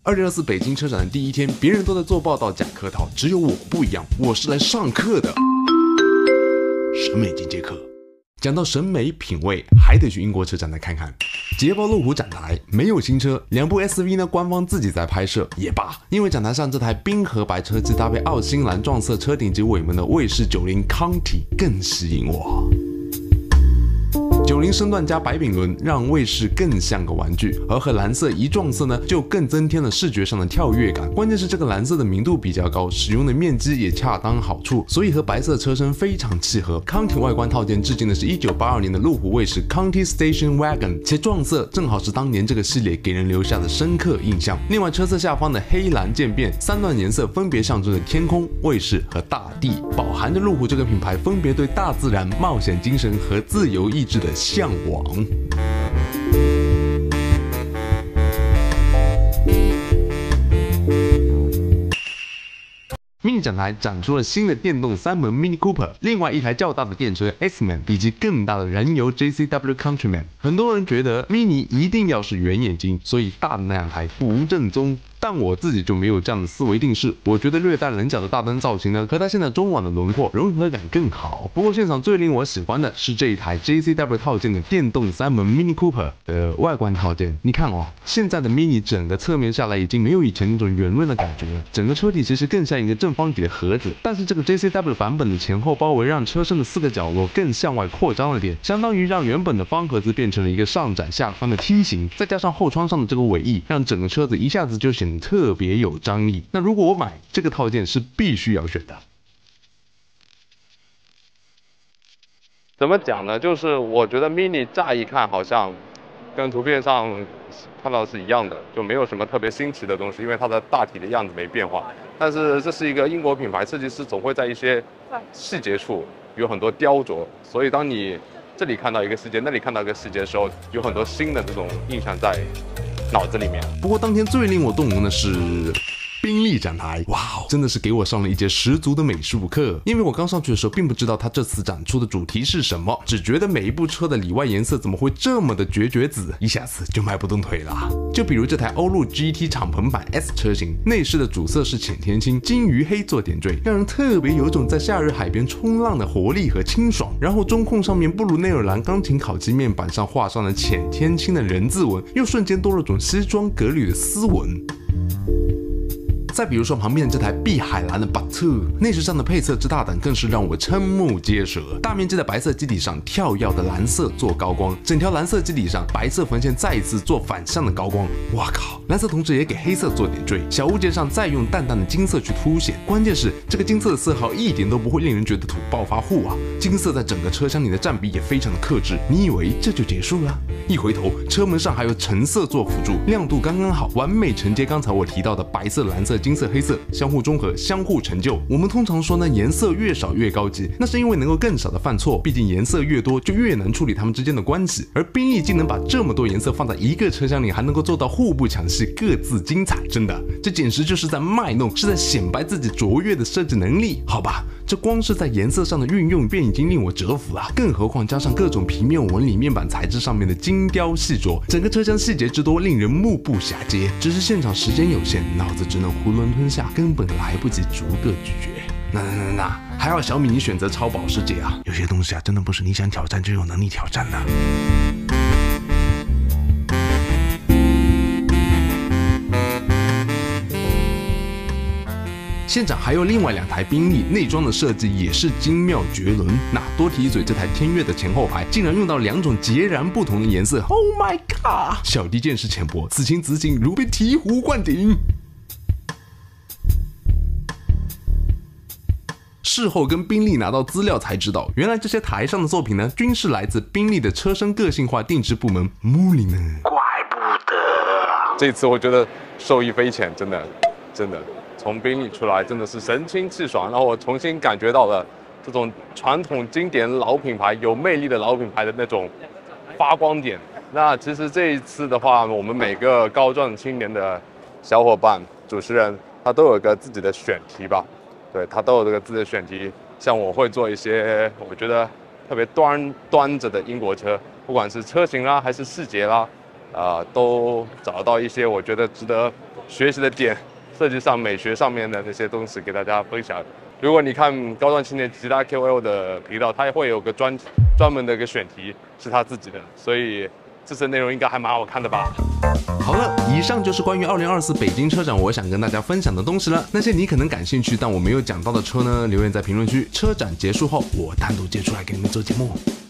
2024北京车展的第一天，别人都在做报道讲客套，只有我不一样，我是来上课的。审美进阶课。讲到审美品味，还得去英国车展来看看。捷豹路虎展台没有新车，2部 SV 呢，官方自己在拍摄也罢，因为展台上这台冰河白车机搭配澳新蓝撞色车顶及尾门的卫士90 Conti 更吸引我。90身段加白饼轮，让卫士更像个玩具，而和蓝色一撞色呢，就更增添了视觉上的跳跃感。关键是这个蓝色的明度比较高，使用的面积也恰当好处，所以和白色车身非常契合。Conti 外观套件致敬的是1982年的路虎卫士 Conti Station Wagon， 且撞色正好是当年这个系列给人留下的深刻印象。另外，车侧下方的黑蓝渐变3段颜色分别象征着天空、卫士和大地，饱含着路虎这个品牌分别对大自然、冒险精神和自由意志的向往。Mini 展台展出了新的电动3门 Mini Cooper， 另外一台较大的电车 X-Man 以及更大的燃油 JCW Countryman。很多人觉得 Mini 一定要是圆眼睛，所以大的那两台不正宗。但我自己就没有这样的思维定式，我觉得略带棱角的大灯造型呢，和它现在中网的轮廓融合感更好。不过现场最令我喜欢的是这一台 JCW 套件的电动3门 Mini Cooper 的外观套件。你看哦，现在的 Mini 整个侧面下来已经没有以前那种圆润的感觉了，整个车体其实更像一个正方体的盒子。但是这个 JCW 版本的前后包围让车身的4个角落更向外扩张了点，相当于让原本的方盒子变成了一个上展下宽的梯形，再加上后窗上的这个尾翼，让整个车子一下子就显得特别有张力。那如果我买这个套件是必须要选的。怎么讲呢？就是我觉得 Mini 乍一看好像跟图片上看到是一样的，就没有什么特别新奇的东西，因为它的大体的样子没变化。但是这是一个英国品牌，设计师总会在一些细节处有很多雕琢，所以当你这里看到一个细节，那里看到一个细节的时候，有很多新的这种印象在脑子里面。不过当天最令我动容的是宾利展台，哇哦，真的是给我上了一节十足的美术课。因为我刚上去的时候，并不知道它这次展出的主题是什么，只觉得每一部车的里外颜色怎么会这么的绝子，一下子就迈不动腿了。就比如这台欧陆 GT 敞篷版 S 车型，内饰的主色是浅天青，金鱼黑做点缀，让人特别有种在夏日海边冲浪的活力和清爽。然后中控上面布鲁内尔兰钢琴烤漆面板上画上了浅天青的人字纹，又瞬间多了种西装革履的斯文。再比如说旁边的这台碧海蓝的 Batu， 内饰上的配色之大胆更是让我瞠目结舌。大面积的白色基底上跳跃的蓝色做高光，整条蓝色基底上白色缝线再一次做反向的高光。哇靠！蓝色同时也给黑色做点缀，小物件上再用淡淡的金色去凸显。关键是这个金色的色号一点都不会令人觉得土暴发户啊！金色在整个车厢里的占比也非常的克制。你以为这就结束了？一回头，车门上还有橙色做辅助，亮度刚刚好，完美承接刚才我提到的白色、蓝色、金色、黑色，相互中和，相互成就。我们通常说呢，颜色越少越高级，那是因为能够更少的犯错，毕竟颜色越多就越难处理它们之间的关系。而宾利竟能把这么多颜色放在一个车厢里，还能够做到互不抢戏，各自精彩，真的，这简直就是在卖弄，是在显摆自己卓越的设计能力。好吧，这光是在颜色上的运用便已经令我折服了，更何况加上各种平面纹理、面板材质上面的精雕细琢，整个车厢细节之多，令人目不暇接。只是现场时间有限，脑子只能囫囵吞下，根本来不及逐个咀嚼。那还好小米你选择超保时捷啊，有些东西啊，真的不是你想挑战就有能力挑战的。现场还有另外2台宾利，内装的设计也是精妙绝伦。那多提一嘴，这台天悦的前后排竟然用到2种截然不同的颜色 ，Oh my god！ 小弟见识浅薄，此情此景如被醍醐灌顶。事后跟宾利拿到资料才知道，原来这些台上的作品呢，均是来自宾利的车身个性化定制部门 Mulliner。怪不得这次我觉得受益匪浅，真的。从宾利出来真的是神清气爽，然后我重新感觉到了这种传统经典老品牌有魅力的老品牌的那种发光点。那其实这一次的话，我们每个高壮青年的小伙伴、主持人，他都有个自己的选题吧？对，他都有这个自己的选题。像我会做一些我觉得特别端着的英国车，不管是车型啦还是细节啦，都找到一些我觉得值得学习的点，设计上、美学上面的那些东西给大家分享。如果你看高端青年其他 KOL 的频道，他也会有个专门的一个选题是他自己的，所以这次内容应该还蛮好看的吧。 好了，以上就是关于2024北京车展我想跟大家分享的东西了。那些你可能感兴趣但我没有讲到的车呢，留言在评论区，车展结束后我单独接出来给你们做节目。